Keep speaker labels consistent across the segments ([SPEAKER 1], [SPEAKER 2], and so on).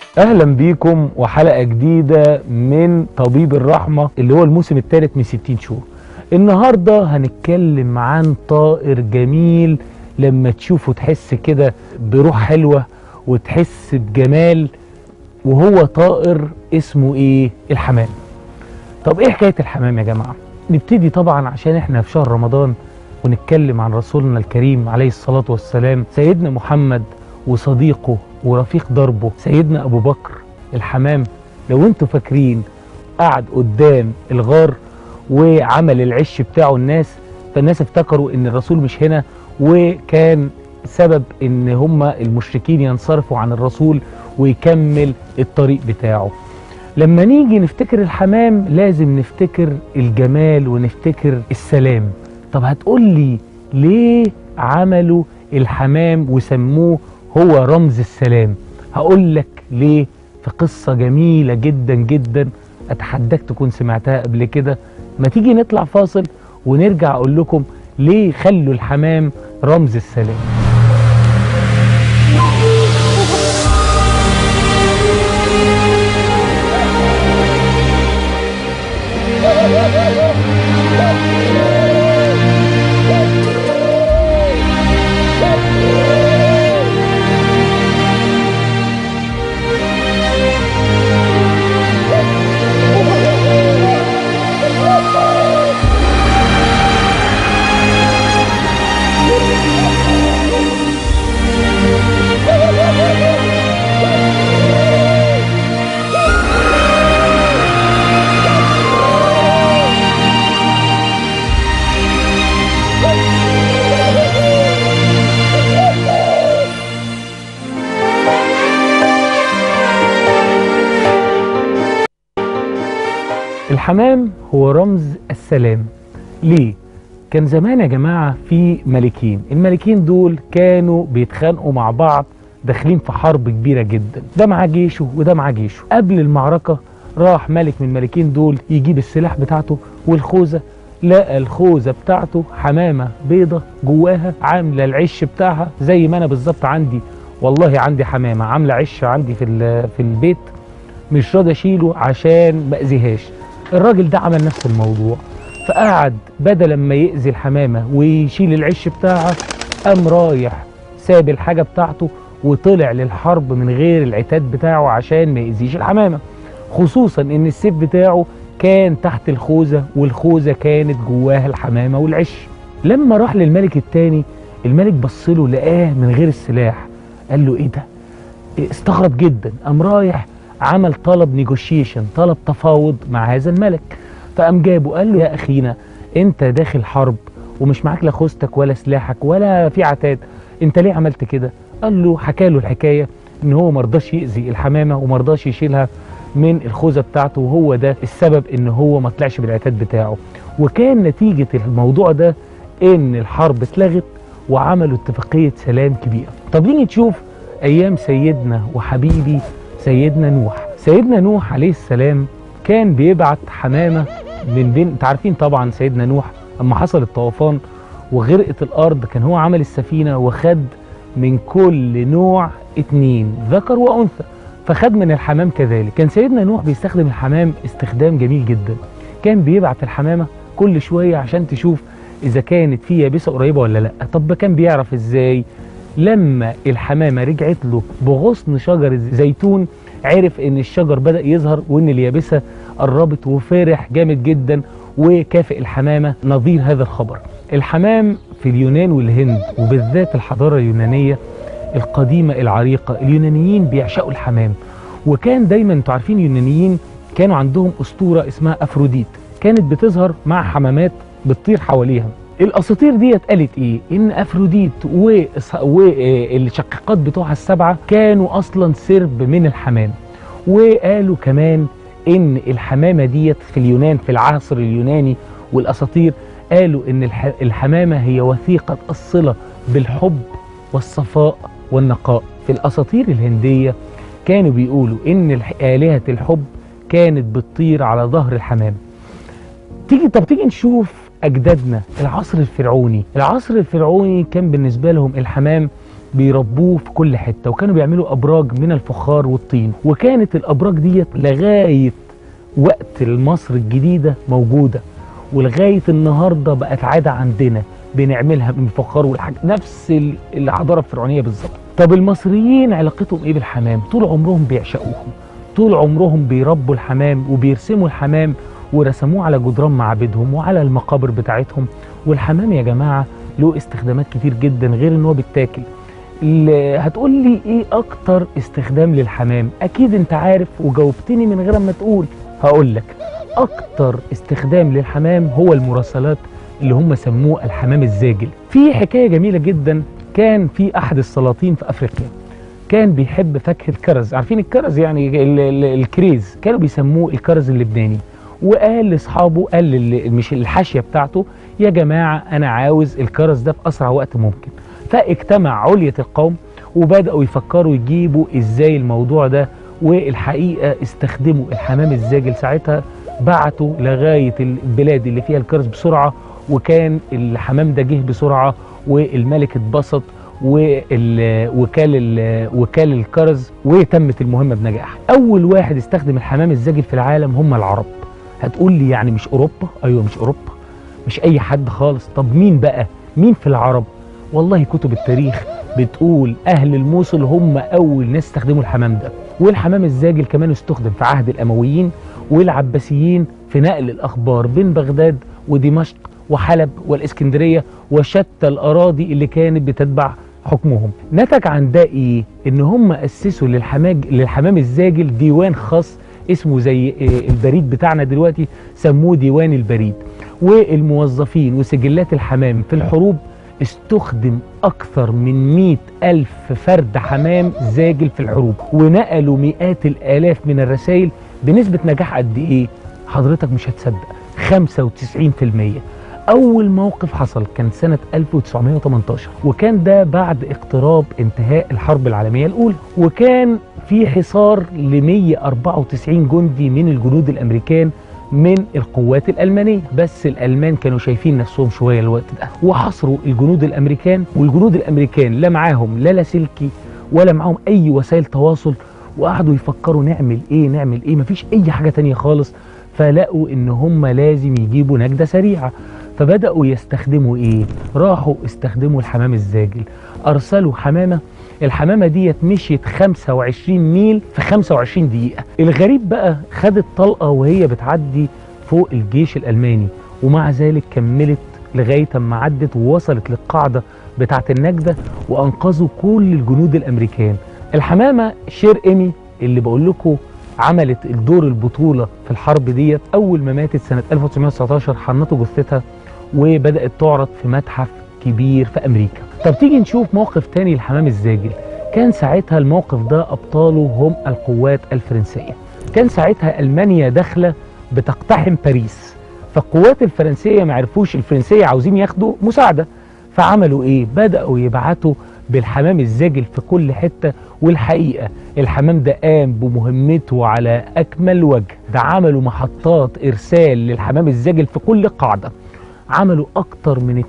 [SPEAKER 1] اهلا بيكم وحلقة جديدة من طبيب الرحمة اللي هو الموسم الثالث من 60 شهور. النهاردة هنتكلم عن طائر جميل لما تشوفه تحس كده بروح حلوة وتحس بجمال، وهو طائر اسمه ايه؟ الحمام. طب ايه حكاية الحمام يا جماعة؟ نبتدي طبعا عشان احنا في شهر رمضان ونتكلم عن رسولنا الكريم عليه الصلاة والسلام، سيدنا محمد وصديقه ورفيق دربه سيدنا أبو بكر. الحمام لو انتوا فاكرين قعد قدام الغار وعمل العش بتاعه فالناس افتكروا ان الرسول مش هنا، وكان سبب ان هم المشركين ينصرفوا عن الرسول ويكمل الطريق بتاعه. لما نيجي نفتكر الحمام لازم نفتكر الجمال ونفتكر السلام. طب هتقول لي ليه عملوا الحمام وسموه هو رمز السلام؟ هقول لك ليه في قصة جميلة جدا جدا اتحداك تكون سمعتها قبل كده. ما تيجي نطلع فاصل ونرجع اقول لكم ليه خلوا الحمام رمز السلام. الحمام هو رمز السلام. ليه؟ كان زمان يا جماعة في ملكين، الملكين دول كانوا بيتخانقوا مع بعض، داخلين في حرب كبيرة جدا، ده معاه جيشه وده معاه جيشه. قبل المعركة راح ملك من الملكين دول يجيب السلاح بتاعته والخوذة، لقى الخوذة بتاعته حمامة بيضة جواها عاملة العش بتاعها زي ما انا بالظبط عندي. والله عندي حمامة عاملة عش عندي في البيت، مش راضي اشيله عشان ما اذيهاش. الراجل ده عمل نفس الموضوع، فقعد بدل ما يأذي الحمامة ويشيل العش بتاعها قام رايح ساب الحاجة بتاعته وطلع للحرب من غير العتاد بتاعه عشان ما يأذيش الحمامة، خصوصا ان السيف بتاعه كان تحت الخوذة والخوذة كانت جواها الحمامة والعش. لما راح للملك التاني الملك بصله لقاه من غير السلاح، قال له ايه ده؟ استغرب جدا، قام رايح عمل طلب نيجوشيشن، طلب تفاوض مع هذا الملك. فقام جابه قال له يا اخينا انت داخل حرب ومش معاك لا خوذتك ولا سلاحك ولا في عتاد، انت ليه عملت كده؟ قال له حكى له الحكايه ان هو مرضاش يأذي الحمامه ومرضاش يشيلها من الخوذه بتاعته، وهو ده السبب ان هو ما طلعش بالعتاد بتاعه. وكان نتيجه الموضوع ده ان الحرب اتلغت وعملوا اتفاقيه سلام كبيره. طب نيجي نشوف ايام سيدنا وحبيبي سيدنا نوح. سيدنا نوح عليه السلام كان بيبعت حمامة من بين، انت عارفين طبعا سيدنا نوح اما حصل الطوفان وغرقت الارض كان هو عمل السفينة وخد من كل نوع 2 ذكر وانثى، فخد من الحمام كذلك. كان سيدنا نوح بيستخدم الحمام استخدام جميل جدا، كان بيبعت الحمامة كل شوية عشان تشوف اذا كانت في يابسة قريبة ولا لا. طب كان بيعرف ازاي؟ لما الحمامة رجعت له بغصن شجر الزيتون عرف ان الشجر بدأ يظهر وان اليابسة قربت، وفرح جامد جدا وكافئ الحمامة نظير هذا الخبر. الحمام في اليونان والهند وبالذات الحضارة اليونانية القديمة العريقة، اليونانيين بيعشقوا الحمام، وكان دايما انتوا عارفين اليونانيين كانوا عندهم أسطورة اسمها أفروديت، كانت بتظهر مع حمامات بتطير حواليها. الاساطير ديت قالت ايه؟ ان افروديت والشقيقات بتوعها ال7 كانوا اصلا سرب من الحمام. وقالوا كمان ان الحمامه ديت في اليونان في العصر اليوناني والاساطير قالوا ان الحمامه هي وثيقه الصله بالحب والصفاء والنقاء. في الاساطير الهنديه كانوا بيقولوا ان آلهة الحب كانت بتطير على ظهر الحمام. تيجي نشوف أجدادنا العصر الفرعوني. العصر الفرعوني كان بالنسبة لهم الحمام بيربوه في كل حته، وكانوا بيعملوا ابراج من الفخار والطين، وكانت الابراج ديت لغايه وقت مصر الجديده موجوده، ولغايه النهارده بقت عاده عندنا بنعملها من الفخار والحاجة، نفس الحضاره الفرعونيه بالظبط. طب المصريين علاقتهم ايه بالحمام؟ طول عمرهم بيعشقوهم، طول عمرهم بيربوا الحمام وبيرسموا الحمام، ورسموه على جدران معابدهم وعلى المقابر بتاعتهم. والحمام يا جماعه له استخدامات كتير جدا غير ان هو بيتاكل. هتقول لي ايه اكتر استخدام للحمام؟ اكيد انت عارف وجاوبتني من غير ما تقول. هقول لك اكتر استخدام للحمام هو المراسلات اللي هم سموه الحمام الزاجل. في حكايه جميله جدا، كان في احد السلاطين في افريقيا كان بيحب فاكهه الكرز، عارفين الكرز يعني الكريز، كانوا بيسموه الكرز اللبناني. وقال لاصحابه، قال مش الحاشيه بتاعته، يا جماعه انا عاوز الكرز ده في اسرع وقت ممكن. فاجتمع علية القوم وبداوا يفكروا يجيبوا ازاي الموضوع ده، والحقيقه استخدموا الحمام الزاجل. ساعتها بعتوا لغايه البلاد اللي فيها الكرز بسرعه، وكان الحمام ده جه بسرعه، والملك اتبسط وكال الكرز، وتمت المهمه بنجاح. اول واحد استخدم الحمام الزاجل في العالم هم العرب. هتقول لي يعني مش اوروبا؟ ايوه مش اوروبا، مش اي حد خالص. طب مين بقى؟ مين في العرب؟ والله كتب التاريخ بتقول اهل الموصل هم اول ناس استخدموا الحمام ده. والحمام الزاجل كمان استخدم في عهد الامويين والعباسيين في نقل الاخبار بين بغداد ودمشق وحلب والاسكندريه وشتى الاراضي اللي كانت بتتبع حكمهم. نتج عن ده ايه؟ ان هم اسسوا للحمام الزاجل ديوان خاص اسمه زي البريد بتاعنا دلوقتي، سموه ديوان البريد. والموظفين وسجلات الحمام في الحروب استخدم أكثر من 100,000 فرد حمام زاجل في الحروب، ونقلوا مئات الآلاف من الرسائل بنسبة نجاح قد إيه؟ حضرتك مش هتصدق، 95%. أول موقف حصل كان سنة 1918، وكان ده بعد اقتراب انتهاء الحرب العالمية الأولى، وكان في حصار ل 194 جندي من الجنود الأمريكان من القوات الألمانية. بس الألمان كانوا شايفين نفسهم شوية الوقت ده، وحصروا الجنود الأمريكان. والجنود الأمريكان لا معاهم لا لاسلكي ولا معاهم أي وسائل تواصل، وقعدوا يفكروا نعمل إيه، مفيش أي حاجة تانية خالص. فلقوا إن هم لازم يجيبوا نجدة سريعة، فبدأوا يستخدموا إيه؟ راحوا استخدموا الحمام الزاجل. أرسلوا حمامة، الحمامة ديت مشيت 25 ميل في 25 دقيقة. الغريب بقى خدت طلقة وهي بتعدي فوق الجيش الألماني، ومع ذلك كملت لغاية ما عدت ووصلت للقاعدة بتاعة النجدة وأنقذوا كل الجنود الأمريكان. الحمامة شير إيمي اللي بقول لكم عملت الدور البطولة في الحرب ديت، أول ما ماتت سنة 1919 حنطوا جثتها وبدأت تعرض في متحف كبير في أمريكا. طب تيجي نشوف موقف تاني للحمام الزاجل. كان ساعتها الموقف ده أبطاله هم القوات الفرنسية. كان ساعتها ألمانيا داخلة بتقتحم باريس، فالقوات الفرنسية ما عرفوش الفرنسية عاوزين ياخدوا مساعدة، فعملوا إيه؟ بدأوا يبعتوا بالحمام الزاجل في كل حتة. والحقيقة الحمام ده قام بمهمته على أكمل وجه. ده عملوا محطات إرسال للحمام الزاجل في كل قاعدة، عملوا أكتر من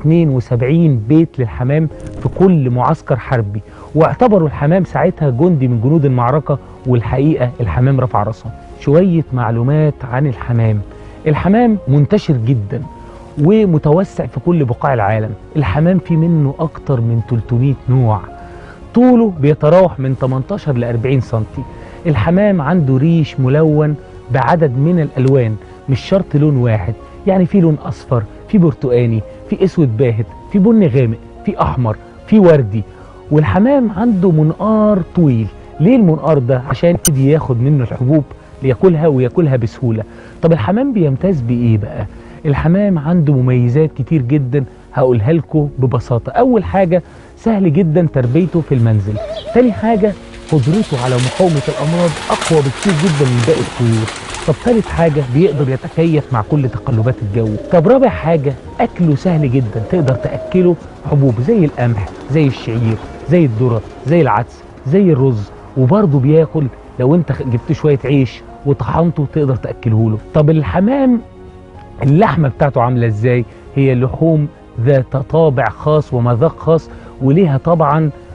[SPEAKER 1] 72 بيت للحمام في كل معسكر حربي، واعتبروا الحمام ساعتها جندي من جنود المعركة. والحقيقة الحمام رفع راسهم. شوية معلومات عن الحمام. الحمام منتشر جدا ومتوسع في كل بقاع العالم. الحمام في منه أكتر من 300 نوع، طوله بيتراوح من 18 ل 40 سنتي. الحمام عنده ريش ملون بعدد من الألوان، مش شرط لون واحد، يعني في لون أصفر، في برتقاني، في أسود باهت، في بني غامق، في أحمر، في وردي. والحمام عنده منقار طويل. ليه المنقار ده؟ عشان يبتدي ياخد منه الحبوب لياكلها وياكلها بسهولة. طب الحمام بيمتاز بإيه بقى؟ الحمام عنده مميزات كتير جدا هقولها لكم ببساطة. أول حاجة سهل جدا تربيته في المنزل. تاني حاجة قدرته على مقاومة الأمراض أقوى بكتير جدا من باقي الطيور. طب ثالث حاجة بيقدر يتكيف مع كل تقلبات الجو. طب رابع حاجة أكله سهل جدا، تقدر تأكله حبوب زي القمح، زي الشعير، زي الذرة، زي العدس، زي الرز، وبرضه بياكل لو انت جبت شوية عيش وطحنته تقدر تأكله له. طب الحمام اللحمة بتاعته عاملة ازاي؟ هي لحوم ذات طابع خاص ومذاق خاص، وليها طبعا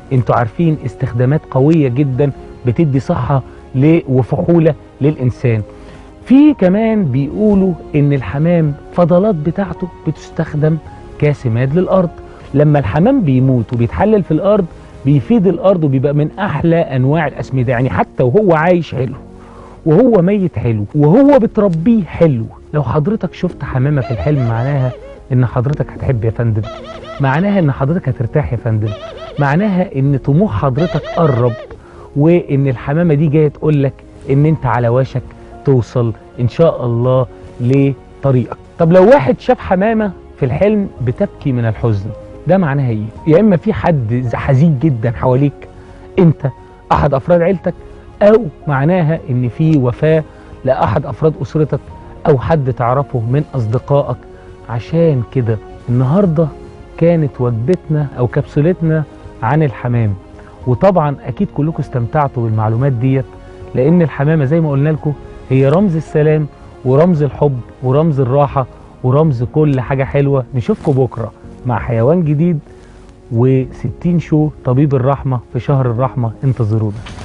[SPEAKER 1] انتوا عارفين استخدامات قوية جدا بتدي صحة وفحولة للإنسان. في كمان بيقولوا ان الحمام فضلات بتاعته بتستخدم كسماد للأرض. لما الحمام بيموت وبيتحلل في الأرض بيفيد الأرض وبيبقى من أحلى أنواع الأسمدة، يعني حتى وهو عايش حلو وهو ميت حلو وهو بتربيه حلو. لو حضرتك شفت حمامة في الحلم معناها ان حضرتك هتحب يا فندم، معناها ان حضرتك هترتاح يا فندم، معناها ان طموح حضرتك قرب، وان الحمامة دي جاية تقولك ان انت على وشك توصل ان شاء الله لطريقك. طب لو واحد شاف حمامة في الحلم بتبكي من الحزن، ده معناها ايه؟ يا اما في حد حزين جدا حواليك انت احد افراد عيلتك، او معناها ان في وفاة لاحد افراد اسرتك او حد تعرفه من اصدقائك. عشان كده النهاردة كانت وجبتنا او كبسولتنا عن الحمام، وطبعا اكيد كلكم استمتعتوا بالمعلومات ديت، لان الحمامة زي ما قلنا لكم هي رمز السلام ورمز الحب ورمز الراحة ورمز كل حاجة حلوة. نشوفكم بكرة مع حيوان جديد و60 شو طبيب الرحمة في شهر الرحمة، انتظرونا.